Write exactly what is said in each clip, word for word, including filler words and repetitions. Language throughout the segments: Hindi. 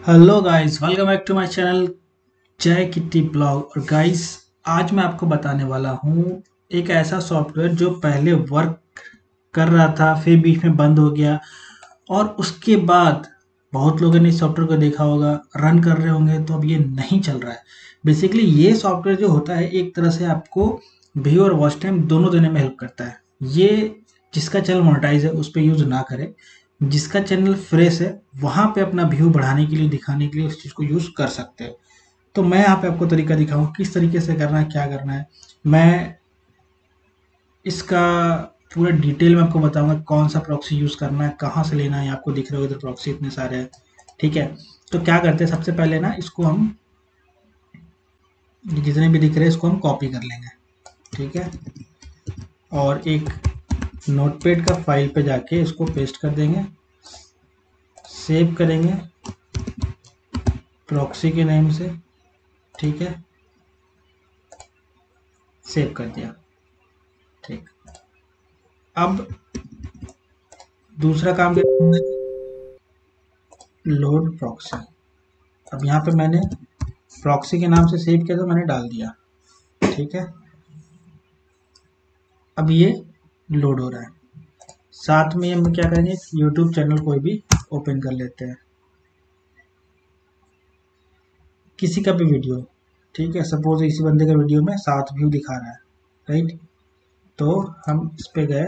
Hello guys, welcome back to my channel जय किट्टी ब्लॉग। और गाइस, आज मैं आपको बताने वाला हूँ एक ऐसा सॉफ्टवेयर जो पहले वर्क कर रहा था, फिर बीच में बंद हो गया और उसके बाद बहुत लोगों ने इस सॉफ्टवेयर को देखा होगा, रन कर रहे होंगे, तो अब ये नहीं चल रहा है। बेसिकली ये सॉफ्टवेयर जो होता है एक तरह से आपको व्यू और वॉच टाइम दोनों देने में हेल्प करता है। ये जिसका चैनल मोनेटाइज है उस पर यूज ना करें, जिसका चैनल फ्रेश है वहां पे अपना व्यू बढ़ाने के लिए, दिखाने के लिए उस चीज को यूज कर सकते हैं। तो मैं यहाँ पे आपको तरीका दिखाऊँ किस तरीके से करना है, क्या करना है। मैं इसका पूरा डिटेल में आपको बताऊंगा, कौन सा प्रॉक्सी यूज करना है, कहाँ से लेना है। आपको दिख रहे हो इधर प्रॉक्सी इतने सारे हैं, ठीक है। तो क्या करते हैं, सबसे पहले ना इसको हम, ये जितने भी दिख रहे हैं इसको हम कॉपी कर लेंगे, ठीक है। और एक नोटपैड का फाइल पे जाके इसको पेस्ट कर देंगे, सेव करेंगे प्रॉक्सी के नेम से, ठीक है। सेव कर दिया, ठीक। अब दूसरा काम करना है, लोड प्रॉक्सी। अब यहाँ पे मैंने प्रॉक्सी के नाम से सेव किया तो मैंने डाल दिया, ठीक है। अब ये लोड हो रहा है। साथ में हम क्या करेंगे, यूट्यूब चैनल कोई भी ओपन कर लेते हैं, किसी का भी वीडियो, ठीक है। सपोज इसी बंदे का वीडियो में सात व्यू दिखा रहा है, राइट। तो हम इस पे गए,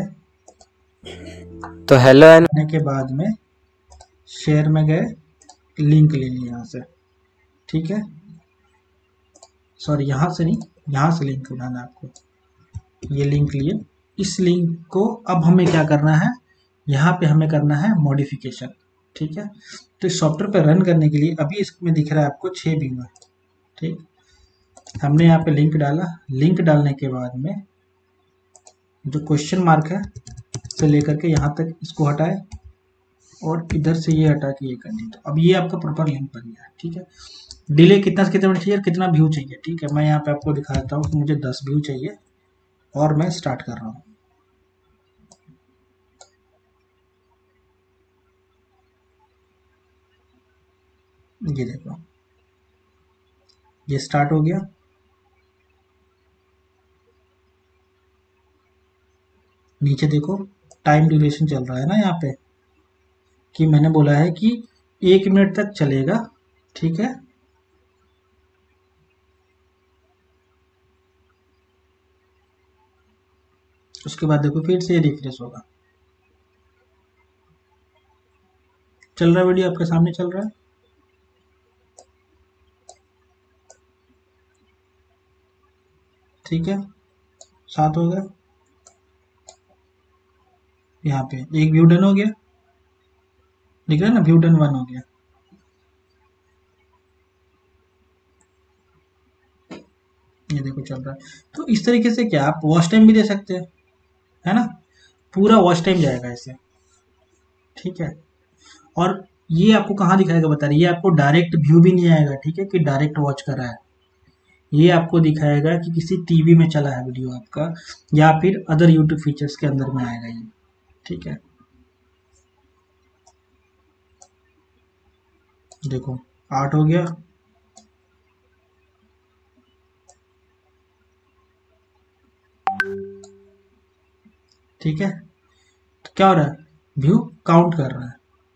तो हेलो एंड करने के बाद में शेयर में गए, लिंक ले लिया यहाँ से, ठीक है। सॉरी, यहाँ से नहीं, यहाँ से लिंक उठाना है आपको। ये लिंक लिए, इस लिंक को अब हमें क्या करना है, यहाँ पे हमें करना है मॉडिफिकेशन, ठीक है। तो इस सॉफ्टवेयर पे रन करने के लिए अभी इसमें दिख रहा है आपको छः व्यू है, ठीक। हमने यहाँ पे लिंक डाला, लिंक डालने के बाद में जो क्वेश्चन मार्क है से लेकर के यहाँ तक इसको हटाए और इधर से ये हटा के ये कर दी। तो अब ये आपका प्रॉपर लिंक बन गया, ठीक है। डिले कितना से कितना मिनट चाहिए, कितना व्यू चाहिए, ठीक है। मैं यहाँ पे आपको दिखा देता हूँ कि मुझे दस व्यू चाहिए और मैं स्टार्ट कर रहा हूँ। ये देखो, ये स्टार्ट हो गया। नीचे देखो टाइम ड्यूरेशन चल रहा है ना यहाँ पे, कि मैंने बोला है कि एक मिनट तक चलेगा, ठीक है। उसके बाद देखो फिर से ये रिफ्रेश होगा, चल रहा है, वीडियो आपके सामने चल रहा है, ठीक है। सात हो गया, यहाँ पे एक व्यू डन हो गया, दिख रहा है ना, व्यू डन वन हो गया। ये देखो चल रहा है। तो इस तरीके से क्या आप वॉच टाइम भी दे सकते हैं, है ना। पूरा वॉच टाइम जाएगा इससे, ठीक है। और ये आपको कहाँ दिखाएगा बता रही है, ये आपको डायरेक्ट व्यू भी नहीं आएगा, ठीक है, कि डायरेक्ट वॉच कर रहा है। ये आपको दिखाएगा कि किसी टीवी में चला है वीडियो आपका, या फिर अदर यूट्यूब फीचर्स के अंदर में आएगा ये, ठीक है। देखो आठ हो गया, ठीक है। तो क्या हो रहा है, व्यू काउंट कर रहा है।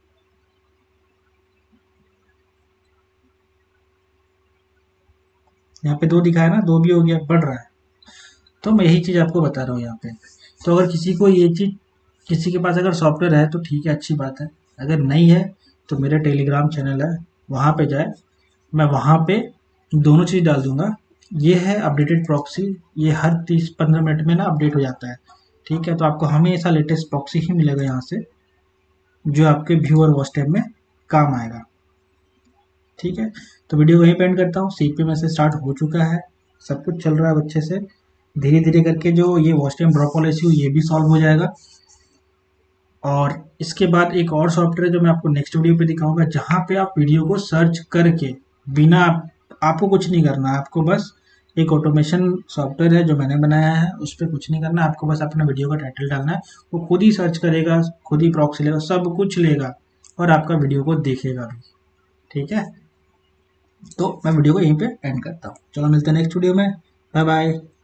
यहाँ पे दो दिखाया ना, दो भी हो गया, बढ़ रहा है। तो मैं यही चीज़ आपको बता रहा हूँ यहाँ पे। तो अगर किसी को ये चीज़, किसी के पास अगर सॉफ्टवेयर है तो ठीक है, अच्छी बात है। अगर नहीं है तो मेरा टेलीग्राम चैनल है, वहाँ पे जाए, मैं वहाँ पे दोनों चीज़ डाल दूंगा। ये है अपडेटेड प्रॉक्सी, ये हर तीस पंद्रह मिनट में ना अपडेट हो जाता है, ठीक है। तो आपको हमेशा लेटेस्ट प्रॉक्सी ही मिलेगा यहाँ से, जो आपके व्यू और वॉच टाइम में काम आएगा, ठीक है। तो वीडियो को यहीं पे एंड करता हूँ। सीपी में से स्टार्ट हो चुका है, सब कुछ चल रहा है अच्छे से। धीरे धीरे करके जो ये वॉच टाइम ड्रॉप वाला इश्यू, ये भी सॉल्व हो जाएगा। और इसके बाद एक और सॉफ्टवेयर है जो मैं आपको नेक्स्ट वीडियो पे दिखाऊंगा, जहाँ पे आप वीडियो को सर्च करके, बिना आपको कुछ नहीं करना, आपको बस एक ऑटोमेशन सॉफ्टवेयर है जो मैंने बनाया है, उस पर कुछ नहीं करना, आपको बस अपना वीडियो का टाइटल डालना है, वो खुद ही सर्च करेगा, खुद ही प्रॉक्सी लेगा, सब कुछ लेगा और आपका वीडियो को देखेगा भी, ठीक है, तो मैं वीडियो को यहीं पे एंड करता हूँ। चलो मिलते हैं नेक्स्ट वीडियो में। Bye bye.